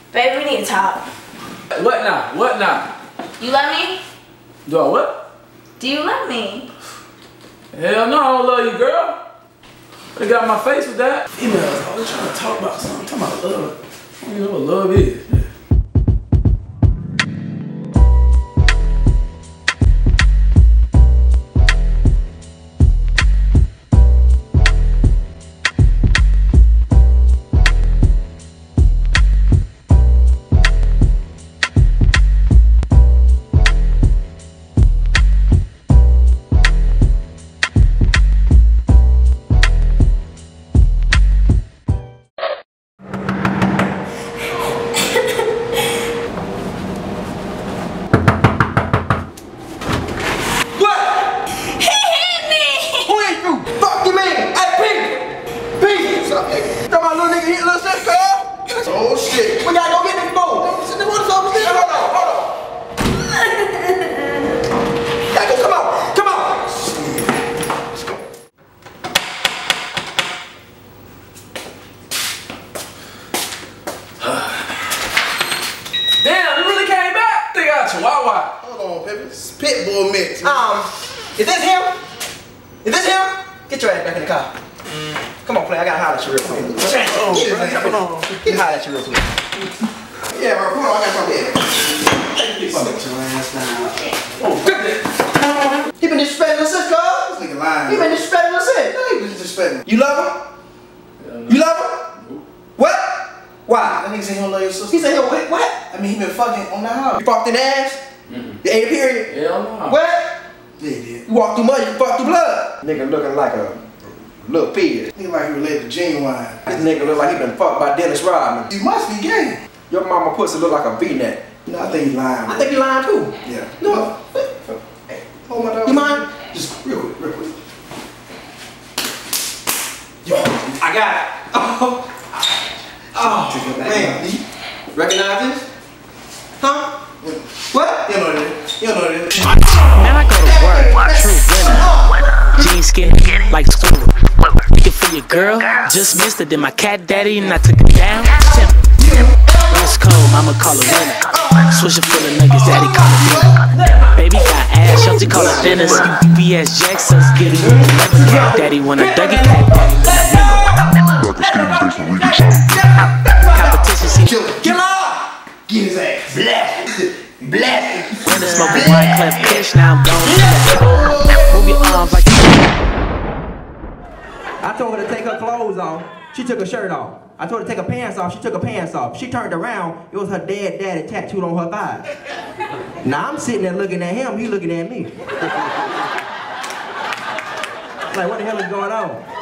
Baby, we need to talk. What now? What now? You love me? Do I what? Do you love me? Hell no, I don't love you, girl. They got my face with that. Females always trying to talk about something. I'm talking about love. I don't even know what love is. Oh shit. We gotta go get this boat. Hold on. Gotta go, come on. Come on. Let's go. Damn, you really came back? They got Chihuahua. Hold on, Peppy. It's Pitbull mix. Is this him? Is this him? Get your ass back in the car. Come on, play. I gotta holler at you real quick. Get holler at you real quick. Yeah, bro. Come on. I got something here. Sit your ass down. Oh, he been disrespecting us, sis, cuz. This nigga lying. He been disrespecting us, sis. No, he been disrespecting. You love him? You love him? What? Why? That nigga said he don't love your sister. He said, yo, what? I mean, he been fucking on the house. You fucked in the ass? You ate a period? Hell no. What? Yeah, he did. You walked through mud, you fucked through blood. Nigga looking like a little pig. Nigga like he related to Genuine. This nigga look like he been fucked by Dennis Rodman. You must be gay. Your mama pussy look like a V-neck. No, I think he's lying. I think you lying too. Yeah. No. Hey, hold my dog. You mind? Just real quick. Yo, I got it. Oh, man. Recognize this? Huh? What? You don't know this. You don't know this. Man, I go to work, true winner. Jeans skinny, like squirrel. Looking for your girl, just missed it. Then my cat daddy and I took it down. West cold, mama call her winner. Swisher full of nuggets, daddy call her dinner. Baby got ass, Shelty call her dinners. UPS Jackson, get it with the never. Daddy want a Dougie cat, competition, see. Kill her! Get his ass. Bless. Smoking wine, cleft pitch, now I'm gone. Move your arms like I told her to take her clothes off. She took her shirt off. I told her to take her pants off. She took her pants off. She turned around. It was her daddy tattooed on her thigh. Now I'm sitting there looking at him. He looking at me. Like, what the hell is going on?